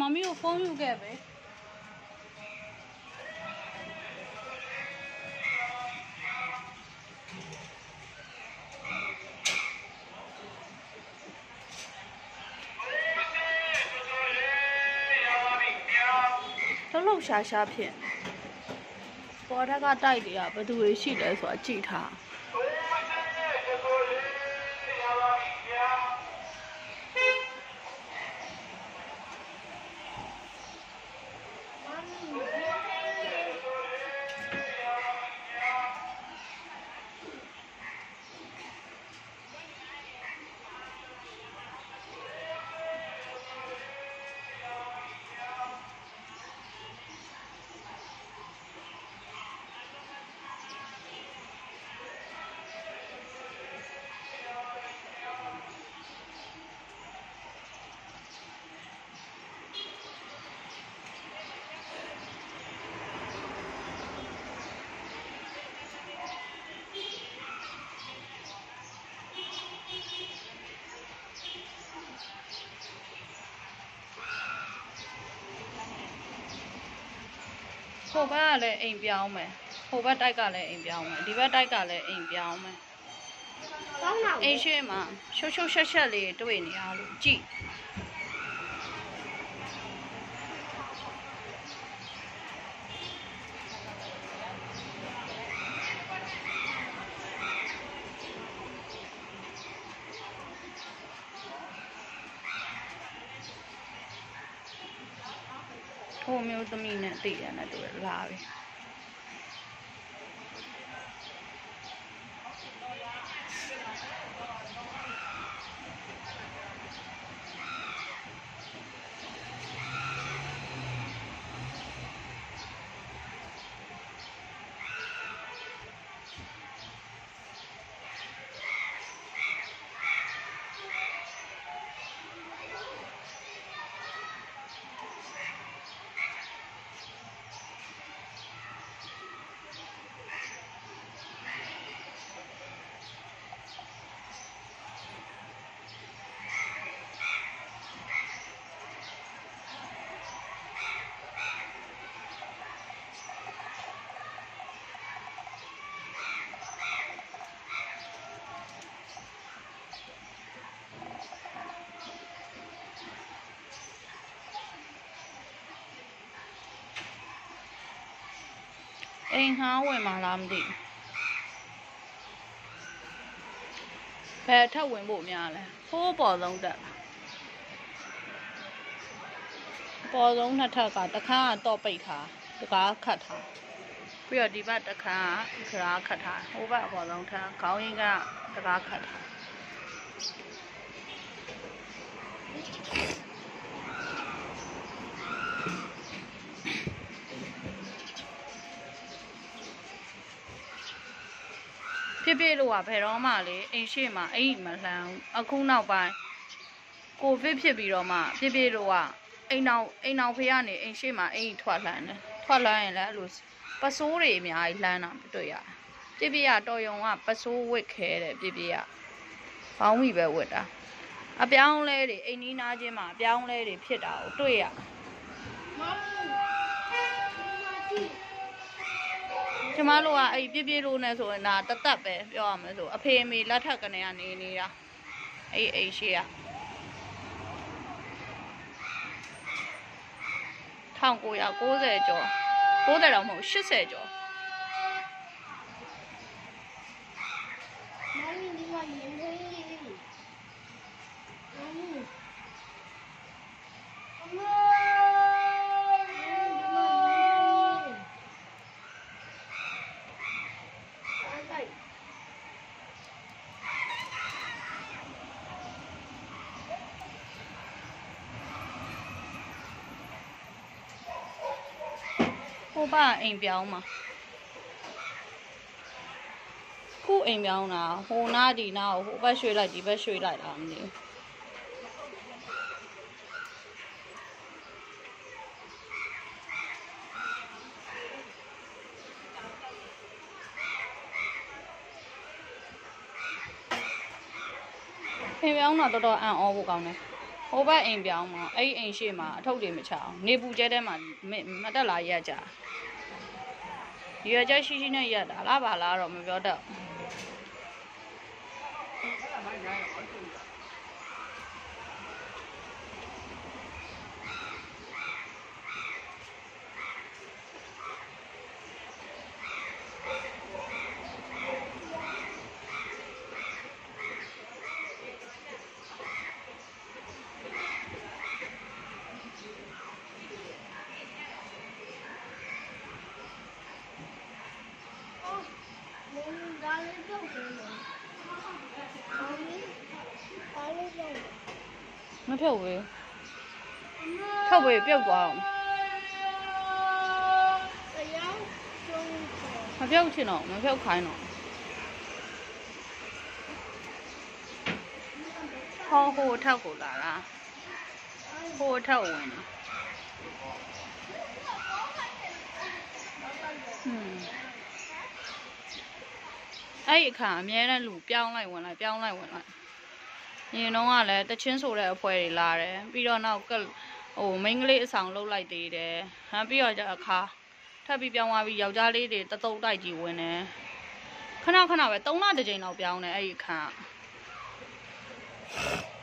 မမီကိုဖုန်းယူခဲ့ပဲလှုပ်ရှားရှားဖြစ်ပေါ်ထက်ကတိုက်တွေကဘယ်သူတွေရှိလဲဆိုတာကြည့်ထားဟိုဘက်ကလည်းအိမ်ပြောင်းမယ်ဟိုဘက်တိုက်ကလည်းအိမ်ပြောင်းမယ်ဒီဘက်တိုက်ကလည်းအိမ်ပြောင်းမယ်အိမ်ရှိမှာရှုပ်ရှုပ်ရှက်ရှက်လေးတွေ့နေရလို့ကြည့်ဟိုမျိုးသမီးနဲ့တည်ရတဲ့တူလာပြီအိမ်ငှားဝင်မှာလားမသိဘယ်ထပ်ဝင်ဖို့များလဲဖိုးပေါ်ဆုံးတက်ပေါ်ဆုံးနှစ်ထက်ကတခါကတော့ပိတ်ထားတကားခတ်ထားပြီးတော့ဒီဘက်တခါကခါခတ်ထားဟိုဘက်ပေါ်ဆုံးထက်ခေါင်းရင်းကတကားခတ်ထားပြပြလို့ကဘယ်တော့မှလေအိမ်ရှိမှအိမ်မလှမ်းအခုနောက်ပိုင်းကိုဗစ်ဖြစ်ပြီးတော့မှပြပြလို့ကအိမ်နောက်ဖေးကနေအိမ်ရှိမှအိမ်ထွက်လှမ်းတယ်ထွက်လှမ်းရင်လည်းအဲ့လိုပစိုးတွေအများကြီးလှမ်းတာတွေ့ရတယ်ပြပြကတော်ယုံကပစိုးဝစ်ခဲတယ်ပြပြကဘောင်းမိပဲဝစ်တာအပြောင်းလဲတွေအိမ်နီးနားချင်းမှာအပြောင်းလဲတွေဖြစ်တာကိုတွေ့ရကျမတို့ကအဲ့ပြပြလို့နဲ့ဆိုရင်ဒါတသက်ပဲပြောရမယ်ဆိုအဖေအမေလက်ထက်ကနေကနေနေတာအဲ့အိမ်ရှိရ1990ကျော်90တော့မဟုတ်80ကျော်ဟိုဘအိမ်ပြောင်းမှာခုအိမ်ပြောင်းတာဟိုနားဒီနားကိုဟိုဘက်ရွှေ့လိုက်ဒီဘက်ရွှေ့လိုက်တာမသိဘူးအိမ်ပြောင်းတော့တော်တော်အံ့ဩဖို့ကောင်းတယ်ဟိုဘက်အိမ်ပြောင်းမှာအဲ့အိမ်ရှိမှာအထုပ်တွေမချအောင်နေပူကျဲထဲမှာမတက်လာရက်ကြရွယ်ချက်ရှိနဲ့ရက်တာလားပါလားတော့မပြောတော့မဖြုတ်ဘူးဖြုတ်ပြီးပြုတ်သွားအောင်မဖြုတ်ချင်တော့မဖြုတ်ခိုင်းတော့ဟိုထောက်ကိုလာလားဟိုထောက်ဝင်တယ်အဲ့အခါအများနဲ့လူပြောင်းလိုက်ဝင်လိုက်ပြောင်းလိုက်ဝင်လိုက်ညီတော့ကလည်းတချင်းဆိုတဲ့အဖွဲတွေလာတယ်ပြီးတော့နောက်ကဟိုမိန်းကလေးအဆောင်လှုပ်လိုက်သေးတယ်ဟမ်ပြီးတော့ကျအခါထပ်ပြီးပြောင်းသွားပြီးယောက်ျားလေးတွေတသုတ်တိုက်ကြီးဝင်တယ်ခဏခဏပဲ3လတစ်ကြိမ်လောက်ပြောင်းတယ်အဲ့ဒီအခါ